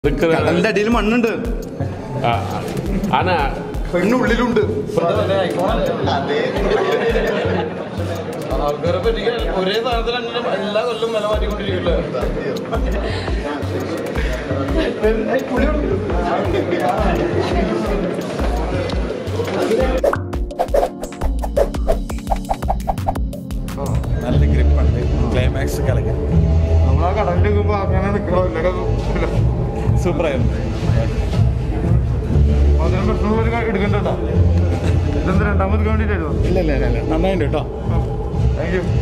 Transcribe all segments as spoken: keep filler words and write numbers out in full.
കടലിന്റെ അടിയിൽ മണ്ണുണ്ട്. ആന പെണ്ണുള്ളിലുണ്ട്. ആൾക്കാരെ പറ്റിക്കാൻ ഒരേ സാധനത്തിന് അങ്ങനെ എല്ലാ കൊല്ലം വില മാറ്റിക്കൊണ്ടിരിക്കില്ല. നല്ല ഗ്രിപ്പുണ്ട്. ക്ലൈമാക്സ് കളിക്കാൻ നമ്മളാ കടലിൽ നിൽക്കുമ്പോ അങ്ങനെ നിൽക്കണോ ഇല്ല. സൂപ്പറായിരുന്നു. അതിന് പ്രശ്നം എടുക്കണ്ടോ? ഇതെന്താ രണ്ടാമത് വേണ്ടിയിട്ടായിരുന്നു? ഇല്ല ഇല്ല ഇല്ല നന്നായിട്ട് കേട്ടോ. Thank you.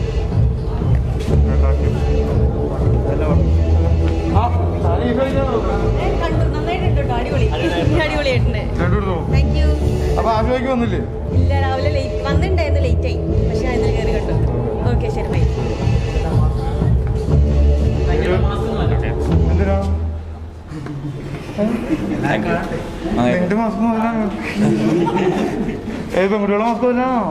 അപ്പൊ ആശുപത്രിക്ക് വന്നില്ലേ? ഇല്ല, രാവിലെ ലേറ്റ് വന്നിട്ടുണ്ടായിരുന്നു, ലേറ്റ് ആയി. പക്ഷെ ഞാൻ ഇതിൽ കയറി കണ്ടു. ഓക്കെ, ശരി, ബൈ. എന്തിനാ രണ്ട് മാസം മുതലാണ് ഏത് പെൺകുട്ടികളെ മാസം തന്നെയാണോ?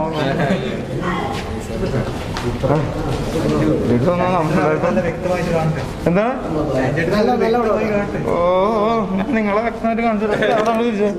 എന്താ? ഓ ഞാൻ നിങ്ങളെ വ്യക്തമായിട്ട് കാണിച്ചത് അവിടെയാണ് തിരിച്ചത്.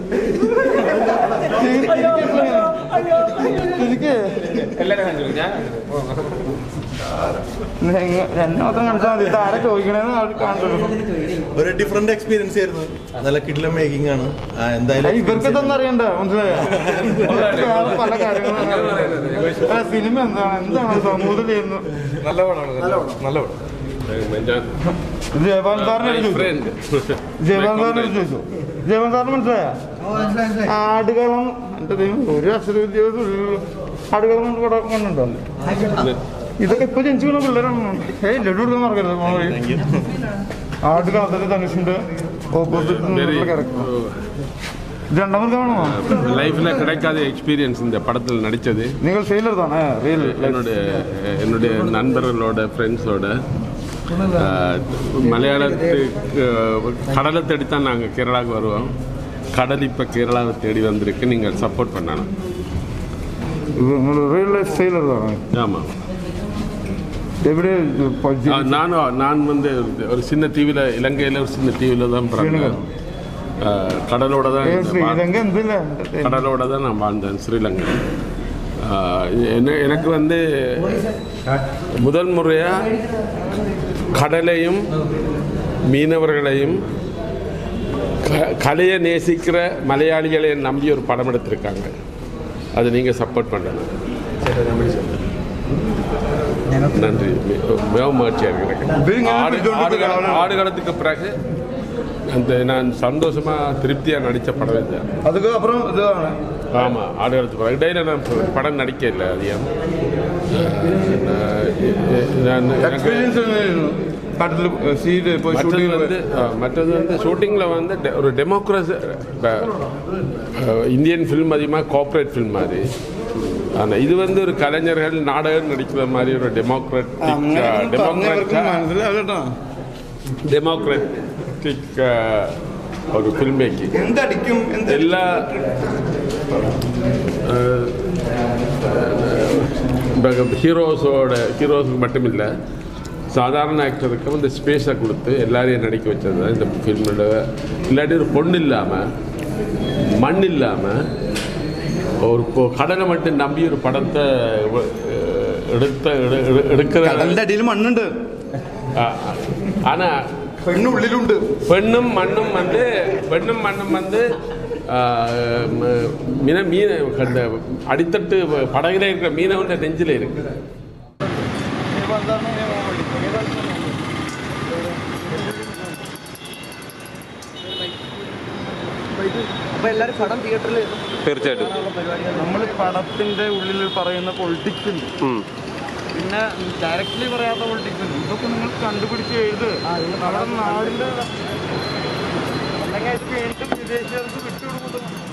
എന്നെ മാത്രം കാണിച്ചാൽ മതി. ആരെ ചോദിക്കണേന്ന് കാണിച്ചത്. ഒരു ഡിഫറെന്റ് എക്സ്പീരിയൻസ് ആയിരുന്നു. നല്ല കിടിലൻ മേക്കിംഗ് ആണ്. എന്തായാലും ഇവർക്ക് ഇതൊന്നും അറിയണ്ട, മനസ്സിലായോ? പല കാര്യങ്ങളും സിനിമ എന്താണ് എന്താണ് സമൂഹത്തിൽ ചെയ്യുന്നു. നല്ല പടമാണ്, നല്ല പടം. ജയപാൽ സാറിനെ ജയപാൽ സാറിനെ ചോദിച്ചു. ജയപാൽ സാറിന് മനസ്സിലായ ആടുകളം എന്റെ ദൈവം ഒരു അക്ഷര വിദ്യാഭ്യാസം ആടുകളം കൊണ്ട് പടം കണ്ടുണ്ടോ? ഇതൊക്കെ ഇപ്പൊ ജനിച്ചു വീണ പിള്ളേരാണ്. ഏയ് ലഡു കൊടുക്കാൻ മറക്കരുത്. ആടുകളത്തിൽ തനിഷുണ്ട് ഓപ്പോസിറ്റ് ക്യാരക്ടർ. രണ്ടാമത് കാണോ ലൈഫിൽ കിടക്കാத எக்ஸ்பீரியன்ஸ் இந்த படத்தில் நடிச்சது. நீங்கள் ஃபெயிலர் தானே? ரியல் என்னோட என்னுடைய நண்பர்களோட ஃப்ரெண்ட்ஸோட மலையாளத்துக்கு கடலை தேடி தான் நாங்கள் கேரளாவுக்கு வருவோம். கடல் இப்போ கேரளாவை தேடி வந்திருக்கு. நீங்கள் சப்போர்ட் பண்ணணும். ரியல் லைஃப் ஃபெயிலர் தானே? ஆமாம். எப்படி நானும் நான் வந்து ஒரு சின்ன தீவில், இலங்கையில் ஒரு சின்ன தீவில் தான் பிறந்தேன். கடலோட தான் கடலோட தான் நான் வாழ்ந்தேன் ஸ்ரீலங்கா. என்ன எனக்கு வந்து முதல் முறையாக கடலையும் மீனவர்களையும் கலையை நேசிக்கிற மலையாளிகளை நம்பி ஒரு படம் எடுத்திருக்காங்க. அதை நீங்கள் சப்போர்ட் பண்ணணும். நன்றி. மிகவும் மகிழ்ச்சியாக இருக்கிறேன். ஆடுகளத்துக்கு பிறகு அந்த நான் சந்தோஷமா திருப்தியா நடிச்ச படம் இது. அதுக்கு அப்புறம் ஆமா, ஆடுகளத்துக்கு பிறகு இடையில நான் படம் நடிக்க இல்லை. அதிகம் மற்றது வந்து ஷூட்டிங்கில் வந்து ஒரு டெமோக்ரஸி இந்தியன் ஃபில்ம் அதிகமாக கோஆப்ரேட் ஃபில்ம் மாதிரி. ஆனால் இது வந்து ஒரு கலைஞர்கள் நாடகம் நடிக்கிற மாதிரி ஒரு டெமோக்ராட்டிக் டெமோக்ராட்டிக் டெமோக்ராட்டிக் ஒரு ஃபில்ம் மேக்கிங். எல்லா ஹீரோஸோட ஹீரோஸுக்கு மட்டும் இல்லை, சாதாரண ஆக்டருக்கும் இந்த ஸ்பேஸை கொடுத்து எல்லாரையும் நடிக்க வச்சது தான் இந்த ஃபில்மோட. இல்லாட்டி ஒரு பொண்ணு இல்லாமல் மண் இல்லாமல் ஒரு கடலை மட்டும் நம்பி ஒரு படத்தை எடுத்த எடுக்கிற കടലിന്റെ അടിയിൽ മണ്ണുണ്ട്. ஆனால் പെണ്ണുള്ളിലുണ്ട്. പെണ്ണും മണ്ണും வந்து பெண்ணும் மண்ணும் வந்து மீன மீன அந்த அடித்தட்டு படகுல இருக்கிற மீனவன் நெஞ்சில் இருக்கு. അപ്പൊ എല്ലാരും പടം തിയേറ്ററിൽ തീർച്ചയായിട്ടും നമ്മൾ പടത്തിന്റെ ഉള്ളിൽ പറയുന്ന പൊളിറ്റിക്സ് ഉണ്ട്, പിന്നെ ഡയറക്റ്റ്ലി പറയാത്ത പൊളിറ്റിക്സ് ഉണ്ട്. ഇതൊക്കെ നിങ്ങൾ കണ്ടുപിടിച്ച് എഴുത്. നമ്മുടെ നാടിന്റെ അല്ലെങ്കിൽ വീണ്ടും വിദേശീയർക്ക് വിട്ടുകൊടുക്കുന്നു.